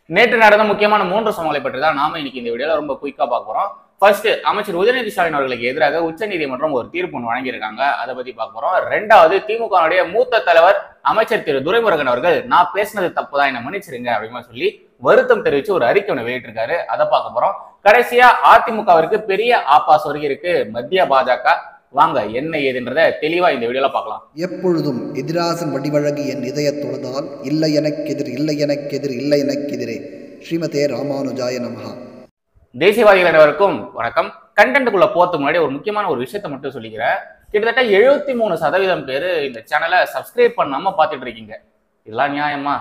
நேற்று நடந்த முக்கியமான 3 சம்பவங்களை பற்றி தான் நாம இன்னைக்கு இந்த வீடியோல ரொம்ப குயிக்கா பார்க்க போறோம். ஃபர்ஸ்ட், அமைச்சர் உதயந ஸ்டாலின் அவர்களுக்கு எதிராக உச்சநீதிமன்றம் ஒரு தீர்ப்பு வழங்கியிருக்காங்க. அதை பத்தி பார்க்க போறோம். ரெண்டாவது, திமுகவுடைய மூத்த தலைவர் அமைச்சர் திரு துரைமுருகன் அவர்கள் நான் பேசினது தப்புதான், என்ன மன்னிச்சிருங்க அப்படின்னு சொல்லி வருத்தம் தெரிவிச்சு ஒரு அறிக்கை ஒன்று வெளியிட்டிருக்காரு. அதை பார்க்க போறோம். கடைசியா, அதிமுகவிற்கு பெரிய ஆபாஸ் வருகிறது மத்திய பாஜக. வாங்க என்ன ஏதுன்றத தெளிவா இந்த வீடியோல பார்க்கலாம். எப்பொழுதும் எதிராசன் வடிவழகு என் இதய தொழுதால் இல்லை எனக்கெதிர் இல்லை எனக்கெதிர் இல்லை எனக்கெதிரே. ஸ்ரீமதே ராமானுஜாய நமஹா. தேசியவாதிகள் அனைவருக்கும் வணக்கம். கண்டென்ட்டுக்குள்ள போறதுக்கு முன்னாடி ஒரு முக்கியமான ஒரு விஷயத்த மட்டும் சொல்லிக்கிறேன். கிட்டத்தட்ட 73% பேர் இந்த சேனலை சப்ஸ்கிரைப் பண்ணாம பார்த்துட்டு இருக்கீங்க. இதெல்லாம் நியாயமா?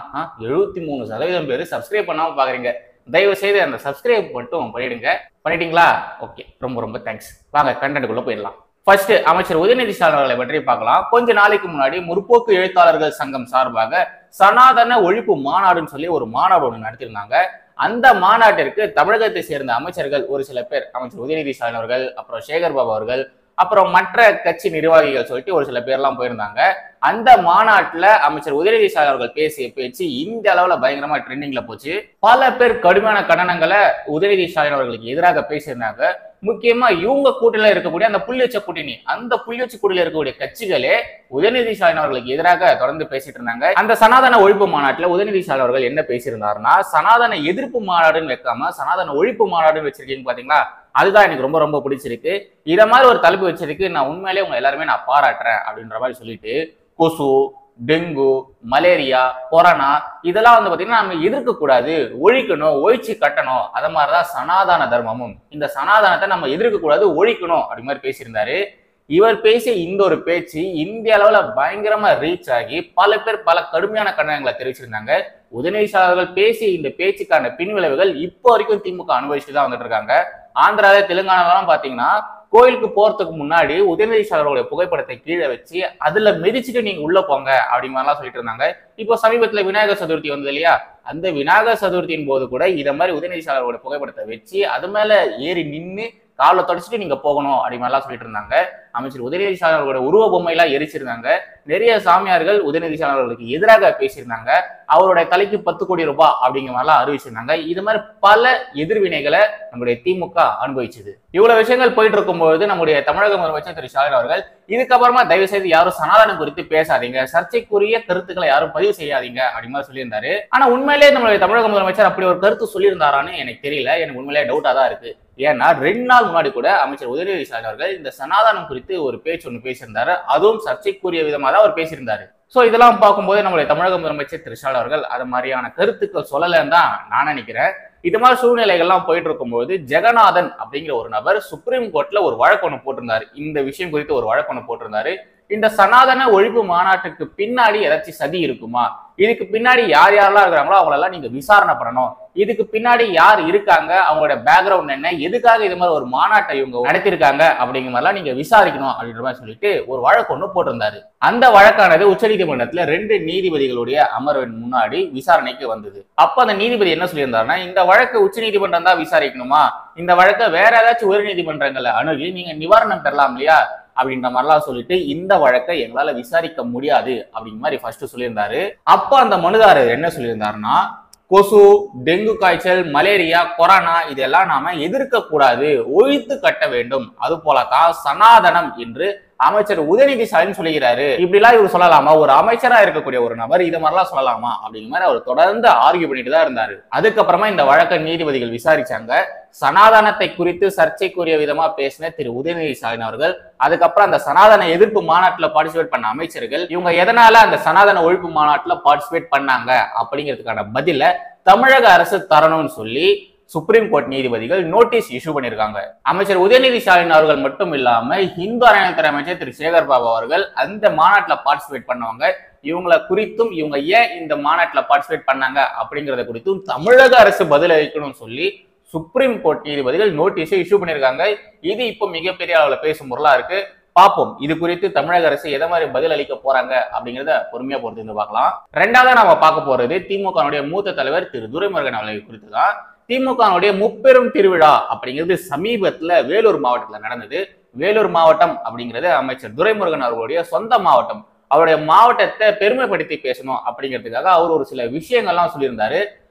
73% பேர் சப்ஸ்கிரைப் பண்ணாம பாக்குறீங்க. தயவு செய்து அந்த சப்ஸ்கிரைப் மட்டும் பண்ணிடுங்க. பண்ணிட்டீங்களா? ஓகே, ரொம்ப ரொம்ப தேங்க்ஸ். வாங்க கண்டென்ட்டுக்குள்ள போயிடலாம். ஃபர்ஸ்ட், அமைச்சர் உதயந ஸ்டாலின் அவர்களை பற்றி பார்க்கலாம். கொஞ்ச நாளைக்கு முன்னாடி முற்போக்கு எழுத்தாளர்கள் சங்கம் சார்பாக சனாதன ஒழிப்பு மாநாடுன்னு சொல்லி ஒரு மாநாடு ஒன்று நடத்திருந்தாங்க. அந்த மாநாட்டிற்கு தமிழகத்தை சேர்ந்த அமைச்சர்கள் ஒரு சில பேர், அமைச்சர் உதயந ஸ்டாலின் அவர்கள், அப்புறம் சேகர் பாபு அவர்கள், அப்புறம் மற்ற கட்சி நிர்வாகிகள் சொல்லிட்டு ஒரு சில பேர்லாம் போயிருந்தாங்க. அந்த மாநாட்டுல அமைச்சர் உதயந ஸ்டாலின் அவர்கள் பேசிய பேச்சு இந்த அளவுல பயங்கரமா ட்ரெண்டிங்ல போச்சு. பல பேர் கடுமையான கண்டனங்களை உதயந ஸ்டாலின் அவர்களுக்கு எதிராக பேசியிருந்தாங்க. முக்கியமா இவங்க கூட்டணியில இருக்கக்கூடிய அந்த புள்ளி வச்ச கூட்டணி, அந்த புள்ளி வச்ச கூட்டணியில இருக்கக்கூடிய கட்சிகளே உதயந ஸ்டாலின் அவர்களுக்கு எதிராக தொடர்ந்து பேசிட்டு இருந்தாங்க. அந்த சனாதன ஒழிப்பு மாநாட்டுல உதயந ஸ்டாலின் அவர்கள் என்ன பேசியிருந்தாருன்னா, சனாதன எதிர்ப்பு மாநாடுன்னு வைக்காம சனாதன ஒழிப்பு மாநாடுன்னு வச்சிருக்கீங்க பாத்தீங்களா, அதுதான் எனக்கு ரொம்ப ரொம்ப பிடிச்சிருக்கு. இத மாதிரி ஒரு தலைப்பு வச்சிருக்கு, நான் உண்மையிலேயே உங்க எல்லாருமே நான் பாராட்டுறேன் அப்படின்ற மாதிரி சொல்லிட்டு, கொசு, டெங்கு, மலேரியா, கொரோனா இதெல்லாம் வந்து பாத்தீங்கன்னா நம்ம எதிர்க்க கூடாது, ஒழிக்கணும், ஒழிச்சு கட்டணும். அத மாதிரிதான் சனாதன தர்மமும், இந்த சனாதனத்தை நம்ம எதிர்க்க கூடாது, ஒழிக்கணும் அப்படி மாதிரி பேசியிருந்தாரு. இவர் பேசிய இந்த ஒரு பேச்சு இந்திய அளவுல பயங்கரமா ரீச் ஆகி பல பேர் பல கடுமையான கண்டனங்களை தெரிவிச்சிருந்தாங்க. உதயந ஸ்டாலின் அவர்கள் பேசிய இந்த பேச்சுக்கான பின்விளைவுகள் இப்போ வரைக்கும் திமுக அனுபவிச்சுட்டு தான் வந்துட்டு இருக்காங்க. ஆந்திரால, தெலுங்கானாலாம் பாத்தீங்கன்னா கோயிலுக்கு போறதுக்கு முன்னாடி உதயந ஸ்டாலின் அவர்களுடைய புகைப்படத்தை கீழே வச்சு அதுல மிதிச்சுட்டு நீங்க உள்ள போங்க அப்படி மாதிரிலாம் சொல்லிட்டு இருந்தாங்க. இப்போ சமீபத்துல விநாயகர் சதுர்த்தி வந்தது இல்லையா, அந்த விநாயகர் சதுர்த்தியின் போது கூட இதை மாதிரி உதயந ஸ்டாலின் அவர்களுடைய புகைப்படத்தை வச்சு அது மேல ஏறி நின்று காலை தொடச்சிட்டு நீங்க போகணும் அப்படி மாதிரிலாம் சொல்லிட்டு இருந்தாங்க. அமைச்சர் உதயந ஸ்டாலின் அவர்களோட உருவ பொம்மையெல்லாம் எரிச்சிருந்தாங்க. நிறைய சாமியார்கள் உதயந ஸ்டாலின் அவர்களுக்கு எதிராக பேசியிருந்தாங்க. அவருடைய தலைக்கு 10 கோடி ரூபாய் அப்படிங்கிற மாதிரிலாம் அறிவிச்சிருந்தாங்க. இது மாதிரி பல எதிர்வினைகளை நம்முடைய திமுக அனுபவிச்சது. இவ்வளவு விஷயங்கள் போயிட்டு இருக்கும்போது நம்முடைய தமிழக முதலமைச்சர் திரு ஸ்டாலின் அவர்கள் இதுக்கப்புறமா தயவு செய்து யாரும் சனாதனம் குறித்து பேசாதீங்க, சர்ச்சைக்குரிய கருத்துக்களை யாரும் பதிவு செய்யாதீங்க அப்படி மாதிரி சொல்லியிருந்தாரு. ஆனா உண்மையிலேயே நம்மளுடைய தமிழக முதலமைச்சர் அப்படி ஒரு கருத்து சொல்லியிருந்தாரான்னு எனக்கு தெரியல. எனக்கு உண்மையிலேயே டவுட்டா தான் இருக்கு. ஏன்னா 2 நாள் முன்னாடி கூட அமைச்சர் உதயந ஸ்டாலின் அவர்கள் இந்த சனாதனம் குறித்து ஒரு பேச்சு ஒன்று பேசியிருந்தாரு. அதுவும் சர்ச்சைக்குரிய விதமாக தான் அவர் பேசியிருந்தாரு. சோ இதெல்லாம் பார்க்கும்போது நம்மளுடைய தமிழக முதலமைச்சர் திரு ஸ்டாலின் அவர்கள் அது மாதிரியான கருத்துக்கள் சொல்லலன்னு தான் நான் நினைக்கிறேன். இது மாதிரி சூழ்நிலைகள்லாம் போயிட்டு இருக்கும்போது ஜெகநாதன் அப்படிங்கிற ஒரு நபர் சுப்ரீம் கோர்ட்ல ஒரு வழக்கு ஒன்று போட்டிருந்தாரு. இந்த விஷயம் குறித்து ஒரு வழக்கு ஒன்று போட்டிருந்தாரு. இந்த சனாதன ஒழிப்பு மாநாட்டுக்கு பின்னாடி ஏதாச்சும் சதி இருக்குமா, இதுக்கு பின்னாடி யார் யாரெல்லாம் இருக்கிறாங்களோ அவங்களெல்லாம் நீங்க விசாரணை பண்ணணும், இதுக்கு பின்னாடி யார் இருக்காங்க, அவங்களோட பேக்ரவுண்ட் என்ன, எதுக்காக இது மாதிரி ஒரு மாநாட்டை இவங்க நடத்திருக்காங்க அப்படிங்கிற மாதிரிலாம் நீங்க விசாரிக்கணும் அப்படின்ற மாதிரி சொல்லிட்டு ஒரு வழக்கு ஒன்று போட்டிருந்தாரு. அந்த வழக்கானது உச்சநீதிமன்றத்துல 2 நீதிபதிகளுடைய அமர்வின் முன்னாடி விசாரணைக்கு வந்தது. அப்ப அந்த நீதிபதி என்ன சொல்லியிருந்தாருன்னா, இந்த வழக்கு உச்சநீதிமன்றம் தான் விசாரிக்கணுமா, இந்த வழக்கை வேற ஏதாச்சும் உயர் நீதிமன்றங்களை அணுகி நீங்க நிவாரணம் பெறலாம் இல்லையா அப்படின்ற மாதிரிலாம் சொல்லிட்டு இந்த வழக்கை எங்களால விசாரிக்க முடியாது அப்படிங்கிற மாதிரி ஃபர்ஸ்ட் சொல்லியிருந்தாரு. அப்ப அந்த மனுதாரர் என்ன சொல்லியிருந்தாருன்னா, கொசு, டெங்கு காய்ச்சல், மலேரியா, கொரோனா இதெல்லாம் நாம எதிர்க்க கூடாது, ஒழித்து கட்ட வேண்டும், அது போலதான் சனாதனம் என்று அமைச்சர் உதயநிதி ஸ்டாலின் சொல்லுகிறாரு. இப்படிலாம் இவர் சொல்லலாமா, ஒரு அமைச்சரா இருக்கக்கூடிய ஒரு நபர் இது மாதிரிலாம் சொல்லலாமா அப்படிங்கிற மாதிரி அவர் தொடர்ந்து ஆர்கியூ பண்ணிட்டு தான் இருந்தாரு. அதுக்கப்புறமா இந்த வழக்கை நீதிபதிகள் விசாரிச்சாங்க. சனாதனத்தை குறித்து சர்ச்சைக்குரிய விதமா பேசின திரு உதயநிதி ஸ்டாலின் அவர்கள், அதுக்கப்புறம் அந்த சனாதன எதிர்ப்பு மாநாட்டுல பார்ட்டிசிபேட் பண்ண அமைச்சர்கள் இவங்க எதனால அந்த சனாதன ஒழிப்பு மாநாட்டுல பார்ட்டிசிபேட் பண்ணாங்க அப்படிங்கிறதுக்கான பதில தமிழக அரசு தரணும்னு சொல்லி சுப்ரீம் கோர்ட் நீதிபதிகள் நோட்டீஸ் இஷ்யூ பண்ணிருக்காங்க. அமைச்சர் உதயநிதி ஸ்டாலின் அவர்கள் மட்டும் இல்லாம இந்து அறநிலையத்துறை அமைச்சர் திரு சேகர் பாபு அவர்கள் அந்த மாநாட்டுல பார்ட்டிசிபேட் பண்ணவங்க, இவங்களை குறித்தும் இவங்க ஏன் இந்த மாநாட்டுல பார்ட்டிசிபேட் பண்ணாங்க அப்படிங்கறத குறித்தும் தமிழக அரசு பதில் அளிக்கணும்னு சொல்லி சுப்ரீம் கோர்ட் நீதிபதிகள் நோட்டீஸை இஷ்யூ பண்ணிருக்காங்க. இது இப்போ மிகப்பெரிய அளவுல பேசும் பொருளா இருக்கு. பார்ப்போம் இது குறித்து தமிழக அரசு எதை மாதிரி பதில் அளிக்க போறாங்க அப்படிங்கிறத பொறுமையா பொறுத்து பார்க்கலாம். ரெண்டாவது நாம பார்க்க போறது திமுக மூத்த தலைவர் திரு துரைமுருகன் அவர்களை குறித்து தான். திமுக முப்பெரும் திருவிழா அப்படிங்கிறது சமீபத்துல வேலூர் மாவட்டத்துல நடந்தது. வேலூர் மாவட்டம் அப்படிங்கிறது அமைச்சர் துரைமுருகன் அவர்களுடைய சொந்த மாவட்டம். அவருடைய மாவட்டத்தை பெருமைப்படுத்தி பேசணும் அப்படிங்கிறதுக்காக அவர் ஒரு சில விஷயங்கள்லாம் சொல்லியிருந்தாரு.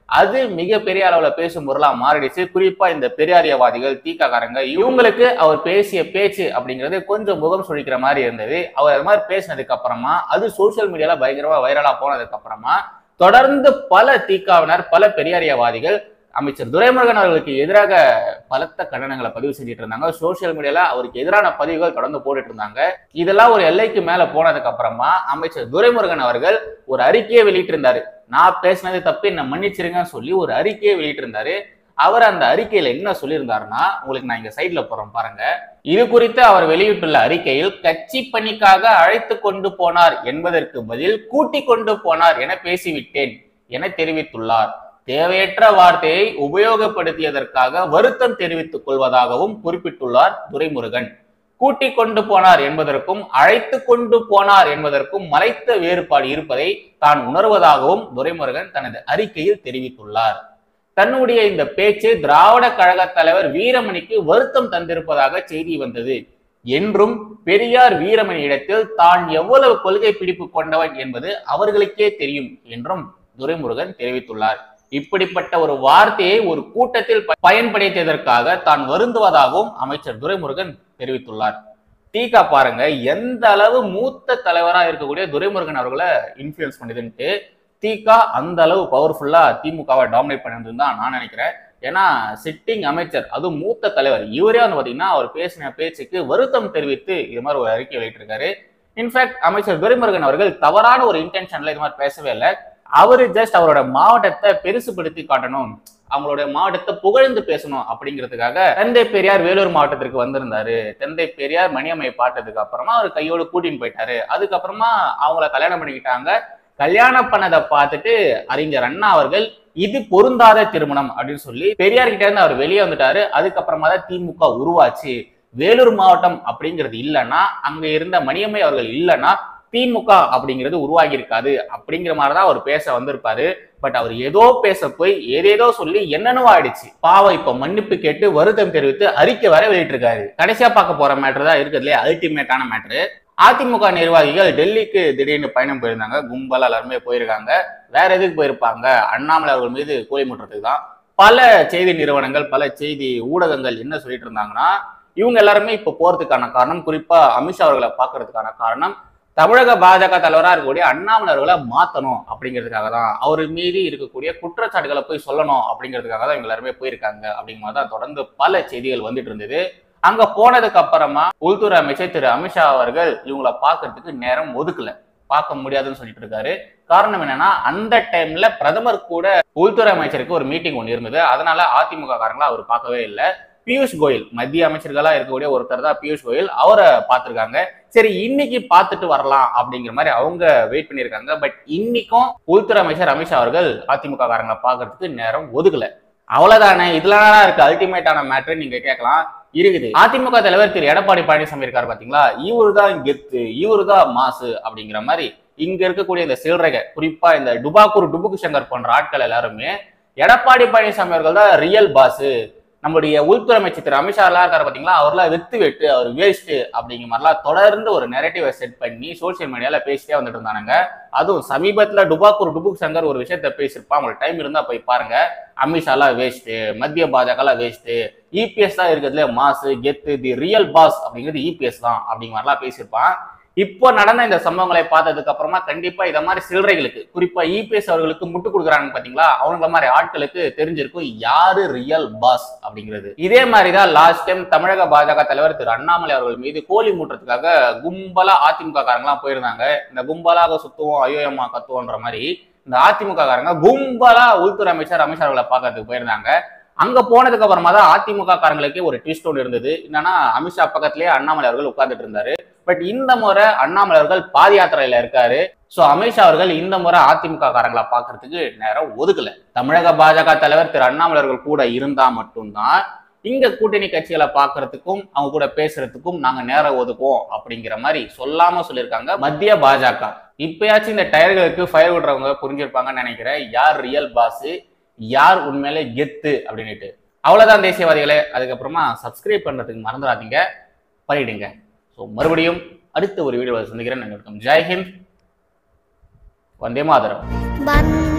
அது மிகப்பெரிய அளவுல பேசும் பொருளா மாறிடுச்சு. குறிப்பா இந்த பெரியாரியவாதிகள், தீக்காக்காரங்க இவங்களுக்கு அவர் பேசிய பேச்சு அப்படிங்கிறது கொஞ்சம் முகம் சுழிக்கிற மாதிரி இருந்தது. அவர் அது மாதிரி பேசினதுக்கு அப்புறமா அது சோசியல் மீடியால பயங்கரமா வைரலா போனதுக்கு அப்புறமா தொடர்ந்து பல தீக்காவினர், பல பெரியாரியவாதிகள் அமைச்சர் துரைமுருகன் அவர்களுக்கு எதிராக பலத்த கண்டனங்களை பதிவு செஞ்சுட்டு இருந்தாங்க. சோசியல் மீடியால அவருக்கு எதிரான பதிவுகள் தொடர்ந்து போட்டுட்டு இருந்தாங்க. இதெல்லாம் ஒரு எல்லைக்கு மேல போனதுக்கு அப்புறமா அமைச்சர் துரைமுருகன் அவர்கள் ஒரு அறிக்கையை வெளியிட்டிருந்தாரு. நான் பேசினது தப்பு, என்ன மன்னிச்சிருங்கன்னு சொல்லி ஒரு அறிக்கையை வெளியிட்டிருந்தாரு. அவர் அந்த அறிக்கையில என்ன சொல்லியிருந்தாருன்னா, உங்களுக்கு நான் இங்க சைட்ல போறோம் பாருங்க. இது குறித்து அவர் வெளியிட்டுள்ள அறிக்கையில், கட்சி பணிக்காக அழைத்து கொண்டு போனார் என்பதற்கு பதில் கூட்டிக் கொண்டு போனார் என பேசிவிட்டேன் என தெரிவித்துள்ளார். தேவையற்ற வார்த்தையை உபயோகப்படுத்தியதற்காக வருத்தம் தெரிவித்துக் கொள்வதாகவும் குறிப்பிட்டுள்ளார் துரைமுருகன். கூட்டிக் கொண்டு போனார் என்பதற்கும் அழைத்து கொண்டு போனார் என்பதற்கும் மலைத்த வேறுபாடு இருப்பதை தான் உணர்வதாகவும் துரைமுருகன் தனது அறிக்கையில் தெரிவித்துள்ளார். தன்னுடைய இந்த பேச்சு திராவிட கழக தலைவர் வீரமணிக்கு வருத்தம் தந்திருப்பதாக செய்தி வந்தது என்றும், பெரியார் வீரமணி இடத்தில் தான் எவ்வளவு கொள்கை பிடிப்பு கொண்டவன் என்பது அவர்களுக்கே தெரியும் என்றும் துரைமுருகன் தெரிவித்துள்ளார். இப்படிப்பட்ட ஒரு வார்த்தையை ஒரு கூட்டத்தில் பயன்படுத்தியதற்காக தான் வருந்துவதாகவும் அமைச்சர் துரைமுருகன் தெரிவித்துள்ளார். தீகா பாருங்க எந்த அளவு மூத்த தலைவரா இருக்கக்கூடிய துரைமுருகன் அவர்களை இன்ஃபுளுன்ஸ் பண்ணுதுன்ட்டு. தீகா அந்த அளவு பவர்ஃபுல்லா திமுகவை டாமினேட் பண்ணிருந்துன்னு தான் நான் நினைக்கிறேன். ஏன்னா சிட்டிங் அமைச்சர், அதுவும் மூத்த தலைவர், இவரே வந்து பாத்தீங்கன்னா அவர் பேசின பேச்சுக்கு வருத்தம் தெரிவித்து இது மாதிரி ஒரு அறிக்கை வெளியிட்டிருக்காரு. இன்ஃபேக்ட் அமைச்சர் துரைமுருகன் அவர்கள் தவறான ஒரு இன்டென்ஷன்ல இது மாதிரி பேசவே இல்லை. அவரு ஜஸ்ட் அவரோட மாவட்டத்தை பெருசுபடுத்தி காட்டணும், அவங்களுடைய மாவட்டத்தை புகழ்ந்து பேசணும் அப்படிங்கிறதுக்காக தந்தை பெரியார் வேலூர் மாவட்டத்திற்கு வந்திருந்தாரு. தந்தை பெரியார் மணியம்மையை பார்த்ததுக்கு அப்புறமா அவர் கையோடு கூட்டின்னு போயிட்டாரு. அதுக்கப்புறமா அவங்கள கல்யாணம் பண்ணிக்கிட்டாங்க. கல்யாணம் பண்ணதை பார்த்துட்டு அறிஞர் அண்ணா அவர்கள் இது பொருந்தாத திருமணம் அப்படின்னு சொல்லி பெரியார் கிட்ட இருந்து அவர் வெளியே வந்துட்டாரு. அதுக்கப்புறமா தான் திமுக உருவாச்சு. வேலூர் மாவட்டம் அப்படிங்கிறது இல்லைன்னா, அங்க இருந்த மணியம்மை அவர்கள் இல்லைன்னா திமுக அப்படிங்கிறது உருவாகி இருக்காது அப்படிங்கிற மாதிரிதான் அவர் பேச வந்திருப்பாரு. பட் அவர் ஏதோ பேச போய் ஏதேதோ சொல்லி என்னென்னவோ ஆயிடுச்சு. பாவம் இப்ப மன்னிப்பு கேட்டு வருத்தம் தெரிவித்து அறிக்கை வர வெளியிட்டிருக்காரு. கடைசியா பார்க்க போற மேட்டர் தான் இருக்கிறதுலே அல்டிமேட்டான மேட்டரு. அதிமுக நிர்வாகிகள் டெல்லிக்கு திடீர்னு பயணம் போயிருந்தாங்க. கும்பலா எல்லாருமே போயிருக்காங்க. வேற எதுக்கு போயிருப்பாங்க? அண்ணாமலை அவர்கள் மீது கோழி முட்டுறதுக்கு தான். பல செய்தி நிறுவனங்கள், பல செய்தி ஊடகங்கள் என்ன சொல்லிட்டு இருந்தாங்கன்னா, இவங்க எல்லாருமே இப்ப போறதுக்கான காரணம், குறிப்பா அமித்ஷா அவர்களை பாக்குறதுக்கான காரணம், தமிழக பாஜக தலைவராக இருக்கக்கூடிய அண்ணாமலை அவர்களை மாற்றணும் அப்படிங்கிறதுக்காக தான், அவர் மீது இருக்கக்கூடிய குற்றச்சாட்டுகளை போய் சொல்லணும் அப்படிங்கிறதுக்காக தான் இவங்க எல்லாருமே போயிருக்காங்க அப்படிங்கிற மாதிரி தான் தொடர்ந்து பல செய்திகள் வந்துட்டு இருந்தது. அங்க போனதுக்கு அப்புறமா உள்துறை அமைச்சர் திரு அமித்ஷா அவர்கள் இவங்களை பார்க்கறதுக்கு நேரம் ஒதுக்கல, பார்க்க முடியாதுன்னு சொல்லிட்டு இருக்காரு. காரணம் என்னன்னா, அந்த டைம்ல பிரதமர் கூட உள்துறை அமைச்சருக்கு ஒரு மீட்டிங் ஒன்று இருந்தது. அதனால அதிமுக காரங்களா அவர் பார்க்கவே இல்லை. பியூஷ் கோயல், மத்திய அமைச்சர்களா இருக்கக்கூடிய ஒருத்தர் தான் பியூஷ் கோயல், அவரை பார்த்திருக்காங்க. சரி இன்னைக்கு பார்த்துட்டு வரலாம் அப்படிங்கிற மாதிரி அவங்க வெயிட் பண்ணியிருக்காங்க. பட் இன்னைக்கும் உள்துறை அமைச்சர் அமித்ஷா அவர்கள் அதிமுக காரங்களை பார்க்கறதுக்கு நேரம் ஒதுக்கல. அவ்வளவுதானே, இதுல இருக்கு அல்டிமேட்டான மேட்டர் நீங்க கேட்கலாம். இருக்குது. அதிமுக தலைவர் திரு எடப்பாடி பழனிசாமி இருக்காரு பாத்தீங்களா, இவரு தான் கெத்து, இவரு தான் மாசு அப்படிங்கிற மாதிரி இங்க இருக்கக்கூடிய இந்த சில்லறைக, குறிப்பா இந்த டுபுக்கு சங்கர் போன்ற ஆட்கள் எல்லாருமே எடப்பாடி பழனிசாமி அவர்கள் தான் ரியல் பாஸ், நம்முடைய உள்துறை அமைச்சர் திரு அமித்ஷா எல்லாம் இருக்காரு பாத்தீங்களா, அவர்லாம் வெத்து வெட்டு, அவர் வேஸ்ட் அப்படிங்கிற மாதிரிலாம் தொடர்ந்து ஒரு நெரேட்டிவை செட் பண்ணி சோசியல் மீடியால பேசிட்டே வந்துட்டு இருந்தானுங்க. அதுவும் சமீபத்துல டுபுக்கு சங்கர் ஒரு விஷயத்த பேசியிருப்பா, உங்களுக்கு டைம் இருந்தா போய் பாருங்க. அமித்ஷாலாம் வேஸ்ட், மத்திய பாஜகலாம் வேஸ்ட், இபிஎஸ் தான் இருக்கிறதுல மாசு கெத்து, தி ரியல் பாஸ் அப்படிங்கிறது இபிஎஸ் தான் அப்படிங்கிற மாதிரிலாம் பேசியிருப்பான். இப்போ நடந்த இந்த சம்பவங்களை பார்த்ததுக்கு அப்புறமா கண்டிப்பா இத மாதிரி சில்லறைகளுக்கு, குறிப்பா இபிஎஸ் அவர்களுக்கு முட்டு கொடுக்குறாங்க பாத்தீங்களா, அவங்க மாதிரி ஆட்களுக்கு தெரிஞ்சிருக்கும் யாரு ரியல் பாஸ் அப்படிங்கிறது. இதே மாதிரிதான் லாஸ்ட் டைம் தமிழக பாஜக தலைவர் திரு அண்ணாமலை அவர்கள் மீது கோழி மூட்டுறதுக்காக கும்பலா அதிமுக காரங்களாம் போயிருந்தாங்க. இந்த கும்பலாக சுத்துவோம் ஐயோயம்மா கத்துவோன்ற மாதிரி இந்த அதிமுக காரங்க கும்பலா உள்துறை அமைச்சர் அமித்ஷா அவர்களை பார்க்கறதுக்கு போயிருந்தாங்க. அங்க போனதுக்கு அப்புறமா தான் அதிமுக காரங்களுக்கே ஒரு ட்விஸ்ட் ஒன்று இருந்தது. என்னன்னா, அமித்ஷா பக்கத்திலேயே அண்ணாமலை அவர்கள் உட்கார்ந்துட்டு இருந்தாரு. பட் இந்த முறை அண்ணாமலை அவர்கள் பாத யாத்திரையில இருக்காரு. சோ அமித்ஷா அவர்கள் இந்த முறை அதிமுக காரங்களை பார்க்கறதுக்கு நேரம் ஒதுக்கல. தமிழக பாஜக தலைவர் திரு அண்ணாமலை அவர்கள் கூட இருந்தா மட்டும்தான் இங்க கூட்டணி கட்சிகளை பார்க்கறதுக்கும் அவங்க கூட பேசுறதுக்கும் நாங்க நேரம் ஒதுக்குவோம் அப்படிங்கிற மாதிரி சொல்லாம சொல்லியிருக்காங்க மத்திய பாஜக. இப்பயாச்சும் இந்த டயர்களுக்கு ஃபயர் விடுறவங்க புரிஞ்சிருப்பாங்கன்னு நினைக்கிறேன், யார் ரியல் பாஸ், யார் உண்மையிலே கெத்து அப்படின்னுட்டு. அவ்வளவுதான் தேசியவாதிகளே. அதுக்கப்புறமா சப்ஸ்கிரைப் பண்றதுக்கு மறந்துடாதீங்க, பண்ணிடுங்க. ஸோ மறுபடியும் அடுத்த ஒரு வீடியோவில் சந்திக்கிறேன். ஜெய் ஹிந்த், வந்தே மாதரம்.